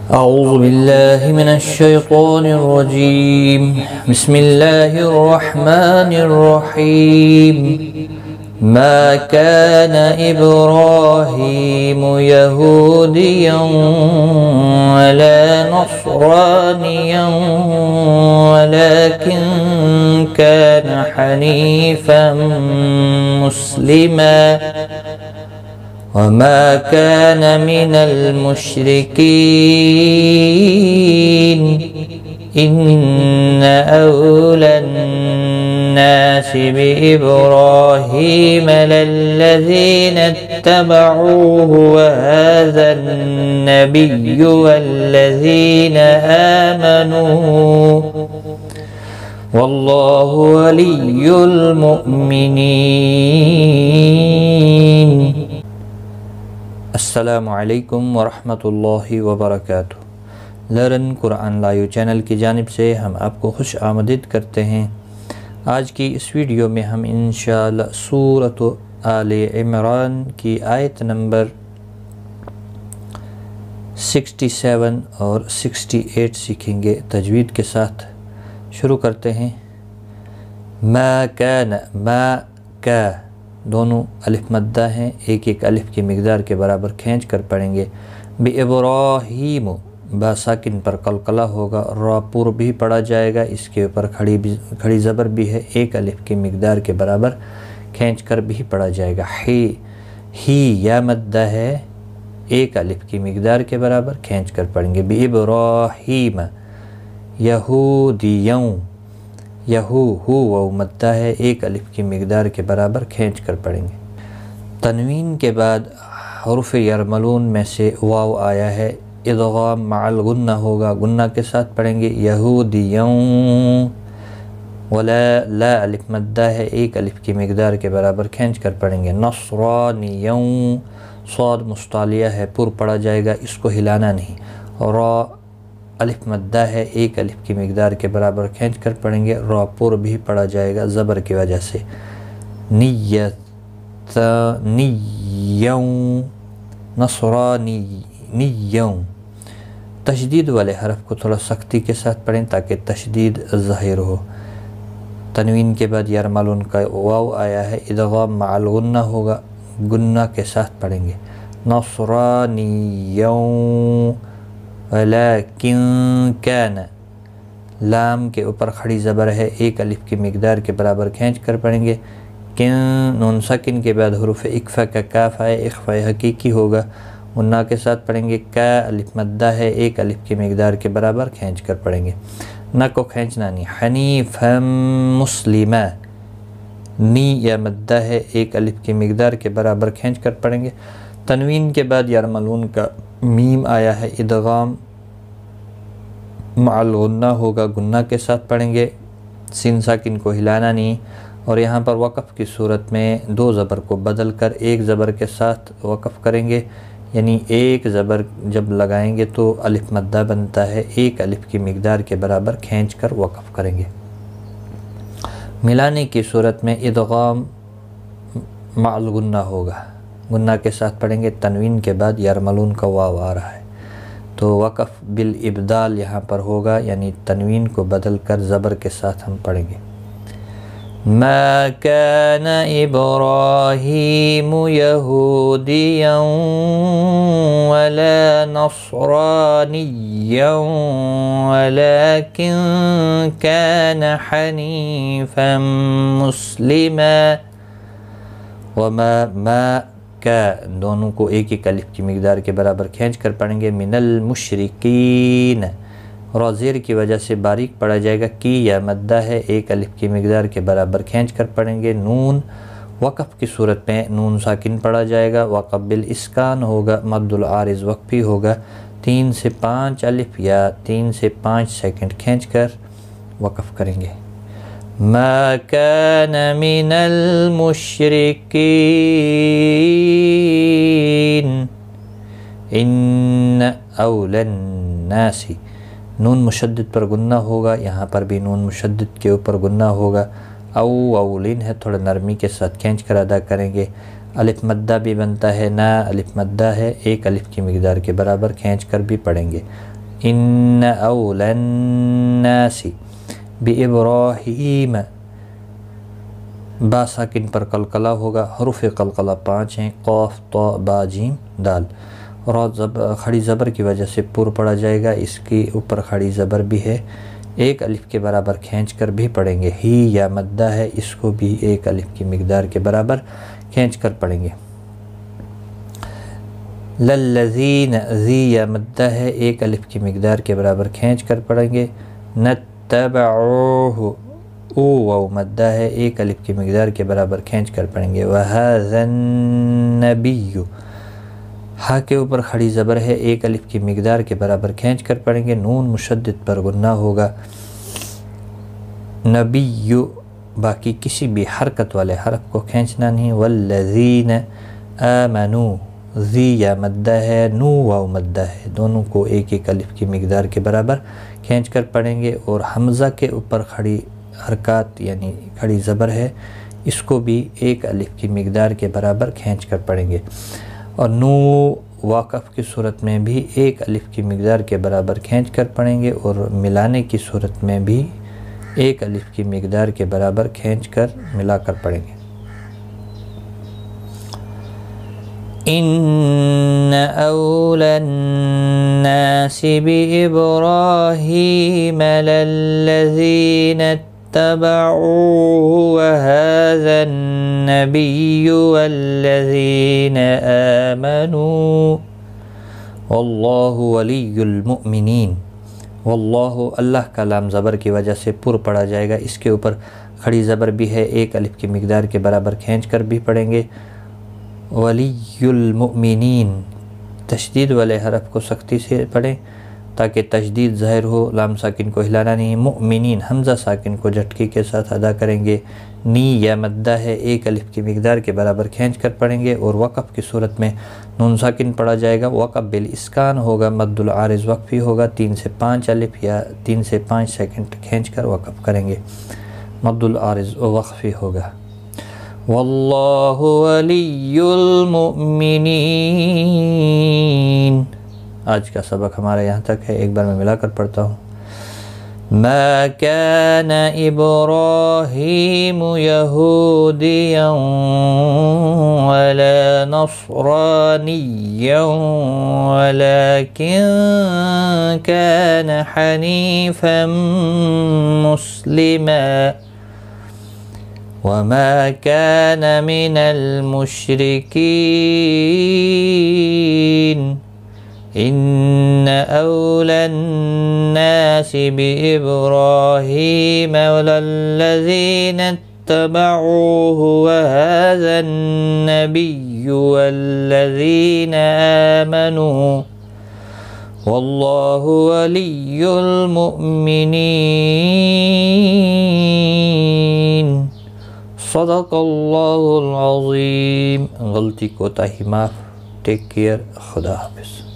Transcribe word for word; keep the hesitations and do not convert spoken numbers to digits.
أعوذ بالله من الشيطان الرجيم بسم الله الرحمن الرحيم ما كان إبراهيم يهوديا ولا نصرانيا ولكن كان حنيفا مسلما وما كان من المشركين إن أولى الناس بإبراهيم للذين اتبعوه وهذا النبي والذين آمنوا والله ولي المؤمنين. السلام علیکم ورحمۃ اللہ وبرکاتہ. لرن قرآن لائیو چینل کی جانب سے ہم آپ کو خوش آمدید کرتے ہیں. آج کی اس ویڈیو میں ہم انشاءاللہ سورۃ آل عمران کی آیت نمبر سکسٹی سیون اور سکسٹی ایٹ سیکھیں گے تجوید کے ساتھ. شروع کرتے ہیں. ما کان ما کا دونوں الف مدہ ہیں، ایک ایک الف کی مقدار کے برابر کھینچ کر پڑھیں گے. بِإِبْرَاهِيمُ با ساکن پر قلقلہ ہوگا، را پر بھی پڑھا جائے گا، اس کے اوپر کھڑی بھی کھڑی زبر بھی ہے، ایک الف کی مقدار کے برابر کھینچ کر بھی پڑھا جائے گا. ہی ہی یا مدہ ہے، ایک الف کی مقدار کے برابر کھینچ کر پڑھیں گے. بِإِبْرَاهِيمَ یہودیوں یہو ہو و مدہ ہے، ایک الف کی مقدار کے برابر کھینچ کر پڑھیں گے. تنوین کے بعد حروف یرملون میں سے واو آیا ہے، ادغام مع الغنہ ہوگا، غنہ کے ساتھ پڑھیں گے. یہودیوں ولا لا الف مدہ ہے، ایک الف کی مقدار کے برابر کھینچ کر پڑھیں گے. نصرانیوں صاد مستعلیہ ہے، پر پڑھا جائے گا، اس کو ہلانا نہیں. را الف مدہ ہے، ایک الف کی مقدار کے برابر کھینچ کر پڑھیں گے، را پر بھی پڑھا جائے گا زبر کی وجہ سے. نیت نیوں نصرانی نیوں. تشدید والے حرف کو تھوڑا سختی کے ساتھ پڑھیں تاکہ تشدید ظاہر ہو. تنوین کے بعد یرملون کا واو آیا ہے، ادغام مع الغنہ ہوگا، غنہ کے ساتھ پڑھیں گے. نصرانیوں ولیکن کان لام کے اوپر کھڑی زبر ہے، ایک الف کی مقدار کے برابر کھینچ کر پڑھیں گے. کن نون ساکن کے بعد حروف اکفا کا کاف ہے، اخفاء حقیقی ہوگا، غنہ کے ساتھ پڑھیں گے. کا الف مدہ ہے، ایک الف کی مقدار کے برابر کھینچ کر پڑھیں گے، نہ کو کھینچنا نہیں. حنیفا مسلمہ نی یا مدہ ہے، ایک الف کی مقدار کے برابر کھینچ کر پڑھیں گے. تنوین کے بعد یرملون کا میم آیا ہے، ادغام مع الغنہ ہوگا، غنہ کے ساتھ پڑھیں گے، سین ساکن کو ہلانا نہیں. اور یہاں پر وقف کی صورت میں دو زبر کو بدل کر ایک زبر کے ساتھ وقف کریں گے، یعنی ایک زبر جب لگائیں گے تو الف مدہ بنتا ہے، ایک الف کی مقدار کے برابر کھینچ کر وقف کریں گے. ملانے کی صورت میں ادغام مع الغنہ ہوگا، غنہ کے ساتھ پڑھیں گے. تنوین کے بعد یرملون کا واو آ رہا ہے تو وقف بالابدال یہاں پر ہوگا، یعنی تنوین کو بدل کر زبر کے ساتھ ہم پڑھیں گے. ما كان إبراهيم يهوديا ولا نصرانيا ولكن كان حنيفا مسلما وما ما کا دونوں کو ایک ایک الف کی مقدار کے برابر کھینچ کر پڑھیں گے. من المشرکین را زیر کی وجہ سے باریک پڑھا جائے گا، کی یا مدہ ہے، ایک الف کی مقدار کے برابر کھینچ کر پڑھیں گے. نون وقف کی صورت میں نون ساکن پڑھا جائے گا، وقف بالاسکان ہوگا، مد العارض وقفی ہوگا، تین سے پانچ الف یا تین سے پانچ سیکنڈ کھینچ کر وقف کریں گے. ما كان من المشركين ان اولى الناس نون مشدد پر غنہ ہوگا، یہاں پر بھی نون مشدد کے اوپر غنہ ہوگا. او اولین ہے، تھوڑا نرمی کے ساتھ کھینچ کر ادا کریں گے. الف مدہ بھی بنتا ہے، نا الف مدہ ہے، ایک الف کی مقدار کے برابر کھینچ کر بھی پڑھیں گے۔ ان اولی الناس بابراہیم، با ساکن پر قلقلہ ہوگا، حروف قلقلہ پانچ ہیں، قاف طا با جیم دال، را کھڑی زبر کی وجہ سے پر پڑا جائے گا، اس کے اوپر کھڑی زبر بھی ہے، ایک الف کے برابر کھینچ کر بھی پڑھیں گے۔ ہی یا مدہ ہے، اس کو بھی ایک الف کی مقدار کے برابر کھینچ کر پڑھیں گے۔ للذین، ذی یا مدہ ہے، ایک الف کی مقدار کے برابر کھینچ کر پڑھیں گے۔ نتبعوہ، او واو مدہ ہے، ایک الف کی مقدار کے برابر کھینچ کر پڑھیں گے۔ وہذا النبی، ہا کے اوپر کھڑی زبر ہے، ایک الف کی مقدار کے برابر کھینچ کر پڑھیں گے، نون مشدد پر غنہ ہوگا۔ نبی، باقی کسی بھی حرکت والے حرف کو کھینچنا نہیں۔ والذین آمنوا، ذی یا مدہ ہے، نو واو مدہ ہے، دونوں کو ایک ایک الف کی مقدار کے برابر کھینچ کر پڑھیں گے، اور حمزہ کے اوپر کھڑی حرکات یعنی کھڑی زبر ہے، اس کو بھی ایک الف کی مقدار کے برابر کھینچ کر پڑھیں گے، اور نو واقف کی صورت میں بھی ایک الف کی مقدار کے برابر کھینچ کر پڑھیں گے، اور ملانے کی صورت میں بھی ایک الف کی مقدار کے برابر کھینچ کر ملا کر پڑھیں گے۔ ان اولی الناس بابراہیم للذین اتبعوه وهذا النبی والذین آمنوا واللہ ولی المؤمنین۔ واللہ، اللہ کا لام زبر کی وجہ سے پر پڑا جائے گا، اس کے اوپر کھڑی زبر بھی ہے، ایک الف کی مقدار کے برابر کھینچ کر بھی پڑھیں گے۔ ولی المؤمنین، تشدید والے حرف کو سختی سے پڑھیں تاکہ تشدید ظاہر ہو، لام ساکن کو ہلانا نہیں۔ مؤمنین، حمزہ ساکن کو جھٹکی کے ساتھ ادا کریں گے، نی یا مدہ ہے، ایک الف کی مقدار کے برابر کھینچ کر پڑھیں گے، اور وقف کی صورت میں نون ساکن پڑھا جائے گا، وقف بالاسکان ہوگا، مد العارض وقفی ہوگا، تین سے پانچ الف یا تین سے پانچ سیکنڈ کھینچ کر وقف کریں گے، مد العارض وقفی ہوگا۔ واللہ ولی المؤمنین۔ آج کا سبق ہمارا یہاں تک ہے، ایک بار میں ملا کر پڑھتا ہوں۔ ما كان إبراهيم يهوديا ولا نصرانيا ولكن كان حنيفا مسلما وما كان من المشركين إن أولى الناس بإبراهيم وللذين اتبعوه وهذا النبي والذين آمنوا والله ولي المؤمنين۔ صدق اللہ العظیم۔ غلطی کوتاہی معاف۔ ٹیک کیئر، خدا حافظ۔